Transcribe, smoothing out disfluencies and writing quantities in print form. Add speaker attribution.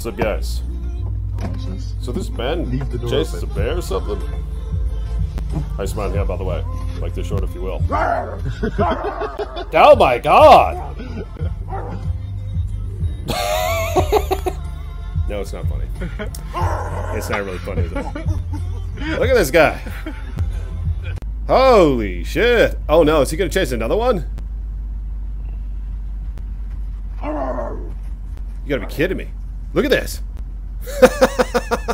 Speaker 1: What's up, guys? So this man chases a bear or something? I smile here, by the way. Like this short, if you will. Oh my god! No, it's not funny. It's not really funny, is it? Look at this guy. Holy shit. Oh no, is he gonna chase another one? You gotta be kidding me. Look at this.